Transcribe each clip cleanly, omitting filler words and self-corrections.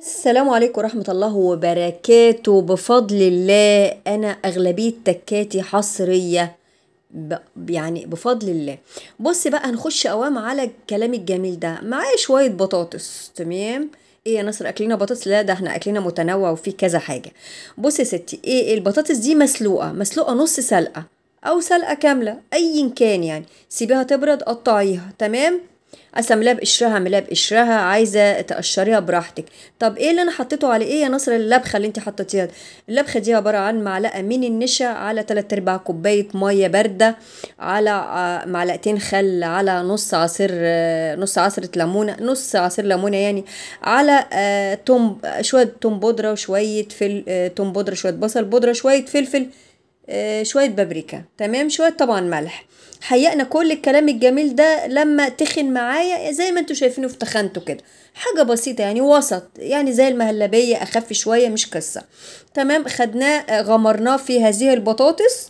السلام عليكم ورحمة الله وبركاته. بفضل الله أنا أغلبية تكاتي حصرية. يعني بفضل الله. بص بقى هنخش قوام على الكلام الجميل ده. معايا شوية بطاطس. تمام. ايه يا نصر اكلنا بطاطس؟ لا، ده احنا اكلنا متنوع وفيه كذا حاجة. بص يا ستي، ايه البطاطس دي مسلوقة نص سلقة او سلقة كاملة ايا كان، يعني سيبيها تبرد قطعيها. تمام. عايزه تعمليها بقشرها اعمليها بقشرها، عايزه تقشريها براحتك. طب ايه اللي انا حطيته على ايه يا نصر؟ اللبخه اللي انت حطيتيها دي. اللبخه دي عباره عن معلقه من النشا على 3 ارباع كوبايه ميه بارده، على معلقتين خل، على نص عصره ليمونه، نص عصير ليمونه يعني، على شويه توم بودره وشويه توم بودره، شويه بصل بودره، شويه فلفل، شوية بابريكا. تمام. شوية طبعا ملح. حققنا كل الكلام الجميل ده لما تخن معايا زي ما انتوا شايفينه في تخنته كده. حاجة بسيطة يعني وسط، يعني زي المهلبية أخف شوية مش قصة. تمام. خدناه غمرناه في هذه البطاطس،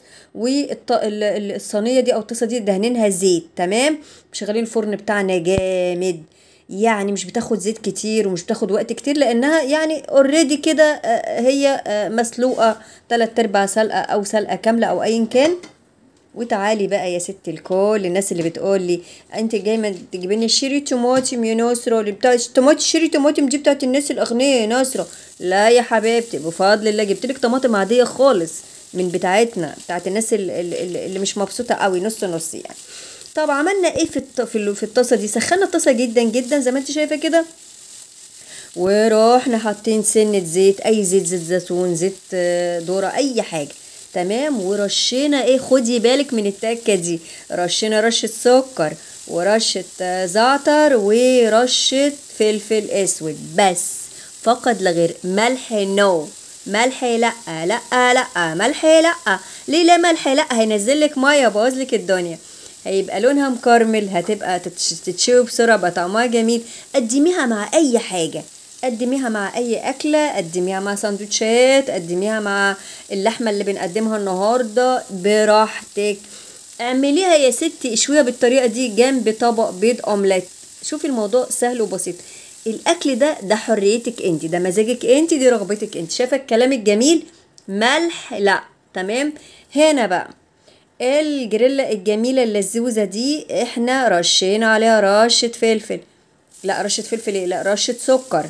والصينية دي أو الطاسة دي دهنينها زيت. تمام. مشغلين الفرن بتاعنا جامد، يعني مش بتاخد زيت كتير ومش بتاخد وقت كتير لانها يعني اوريدي كده هي مسلوقه 3 ارباع سلقه او سلقه كامله او ايا كان. وتعالي بقى يا ست الكل، الناس اللي بتقول لي انت جاي تجيبي لي شيري طماطم يا نصره، اللي بتاع طماطم شيري طماطم دي بتاعت الناس الاغنياء يا نصره. لا يا حبيبتي، بفضل الله جبت لك طماطم عاديه خالص، من بتاعتنا بتاعت الناس اللي مش مبسوطه قوي، نص نص يعني. طب عملنا ايه في الطاسه دي؟ سخنا الطاسه جدا جدا زي ما انت شايفه كده، ورحنا حاطين سنه زيت، اي زيت، زيت زيتون، زيت ذره، اي حاجه. تمام. ورشينا ايه، خدي بالك من التكه دي، رشينا رشه سكر ورشه زعتر ورشه فلفل اسود بس، فقط لا غير. ملح نو، ملح لا، لا لا ملح لا. ليه لا ملح؟ لا هينزلك ميه يبوظلك الدنيا، هيبقى لونها مكرمل، هتبقى تتشوي بسرعة، بقى طعمها جميل. قدميها مع اي حاجة، قدميها مع اي اكلة، قدميها مع سندوتشات، قدميها مع اللحمة اللي بنقدمها النهاردة براحتك. اعمليها يا ستي، اشويها بالطريقة دي جنب طبق بيض اومليت. شوفي الموضوع سهل وبسيط. الاكل ده حريتك انت، ده مزاجك انت، دي رغبتك انت. شايفه الكلام الجميل؟ ملح لا. تمام. هنا بقى الجريلا الجميلة اللزوزة دي احنا رشينا عليها رشة فلفل، لا رشة فلفل ايه، لا رشة سكر،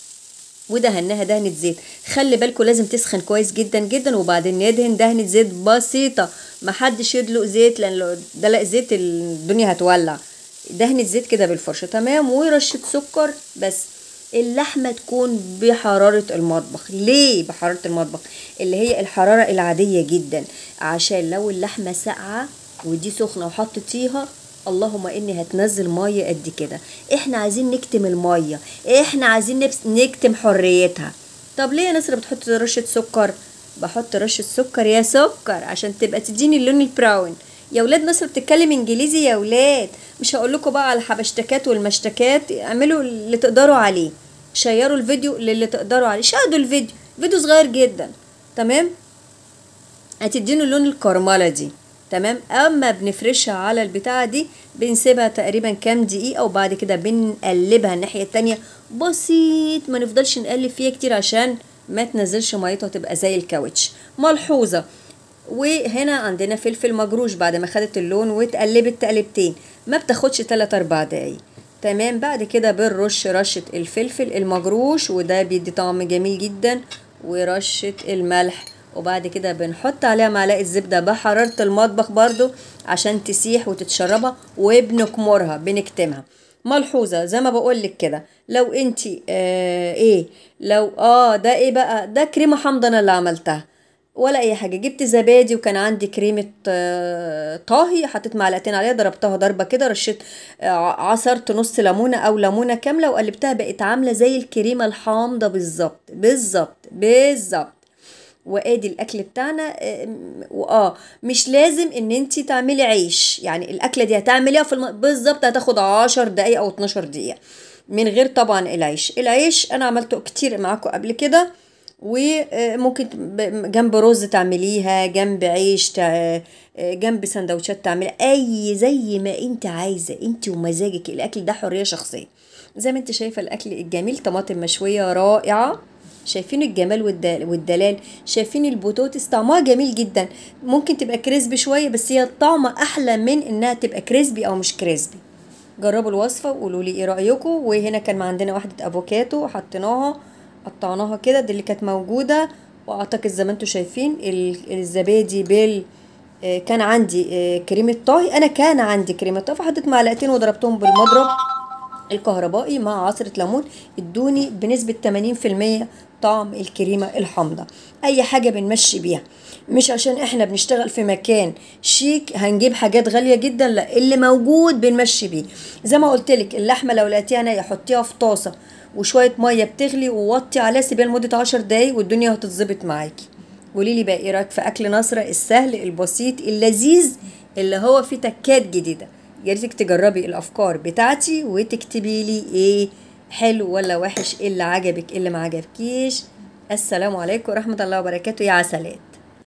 ودهناها دهنة زيت. خلي بالكوا لازم تسخن كويس جدا جدا وبعدين ندهن دهنة زيت بسيطة. محدش يدلق زيت، لان لو دلق زيت الدنيا هتولع. دهنة زيت كده بالفرشة. تمام. ورشة سكر بس. اللحمة تكون بحرارة المطبخ. ليه بحرارة المطبخ؟ اللي هي الحرارة العادية جدا، عشان لو اللحمة ساقعة ودي سخنة وحطيتيها، اللهم اني هتنزل ميه قد كده. احنا عايزين نكتم الميه، احنا عايزين نكتم حريتها. طب ليه يا نسرة بتحط رشة سكر؟ بحط رشة سكر يا سكر عشان تبقى تديني اللون البراون. يا ولاد نصر بتتكلم انجليزي يا ولاد. مش هقول لكم بقى على الحبشتكات والمشتكات، اعملوا اللي تقدروا عليه، شيروا الفيديو للي تقدروا عليه، شاهدوا الفيديو، فيديو صغير جدا. تمام. هتدينه اللون الكرملة دي. تمام. اما بنفرشها على البتاعة دي، بنسيبها تقريبا كام دقيقة وبعد كده بنقلبها الناحية التانية بسيط، ما نفضلش نقلب فيها كتير عشان ما تنزلش ميتها تبقى زي الكاوتش. ملحوظة، وهنا عندنا فلفل مجروش بعد ما خدت اللون واتقلبت تقلبتين، ما بتاخدش 3 4 دقايق. تمام. بعد كده بنرش رشة الفلفل المجروش وده بيدي طعم جميل جدا، ورشة الملح، وبعد كده بنحط عليها معلقة زبدة بحرارة المطبخ برضو عشان تسيح وتتشربها، وبنكمرها بنكتمها. ملحوظة زي ما بقولك كده، لو انتي ايه، لو ده ايه بقى، ده كريمة حامضة انا اللي عملتها ولا اي حاجه. جبت زبادي وكان عندي كريمه طهي، حطيت معلقتين عليها، ضربتها ضربه كده، رشيت عصرت نص ليمونه او ليمونه كامله وقلبتها، بقت عامله زي الكريمه الحامضه بالظبط بالظبط بالظبط. وادي الاكل بتاعنا. مش لازم ان انتي تعملي عيش، يعني الاكله دي هتعمليها بالظبط هتاخد 10 دقايق او 12 دقيقه من غير طبعا العيش. العيش انا عملته كتير معاكم قبل كده، وممكن جنب رز تعمليها، جنب عيش جنب سندوتشات تعملي اي زي ما انت عايزه، انت ومزاجك، الاكل ده حريه شخصيه. زي ما انت شايفه الاكل الجميل، طماطم مشويه رائعه. شايفين الجمال والدلال. شايفين البطاطس طعمها جميل جدا. ممكن تبقى كريسبي شويه، بس هي طعمه احلى من انها تبقى كريسبي او مش كريسبي. جربوا الوصفه وقولوا لي ايه رايكم. وهنا كان عندنا واحده افوكاتو حطيناها، قطعناها كده، دي اللي كانت موجوده. واعتقد زي ما انتم شايفين الزبادي كان عندي كريمه طهي. انا كان عندي كريمه طهي، فحطيت معلقتين وضربتهم بالمضرب الكهربائي مع عصرة ليمون، ادوني بنسبة 80% طعم الكريمة الحامضة. اي حاجة بنمشي بيها، مش عشان احنا بنشتغل في مكان شيك هنجيب حاجات غالية جدا، لا، اللي موجود بنمشي بيه. زي ما قلت لك، اللحمة لو لقيتيها نية حطيها في طاسة وشوية مية بتغلي ووطي عليها، سيبيها لمدة 10 دقايق والدنيا هتتظبط معاكي. قولي لي بقى ايه رايك في اكل نصرة السهل البسيط اللذيذ اللي هو فيه تكات جديدة. يا ريتك تجربي الافكار بتاعتي وتكتبي لي ايه حلو ولا وحش، ايه اللي عجبك ايه اللي ما عجبكيش. السلام عليكم ورحمة الله وبركاته، يا عسلات.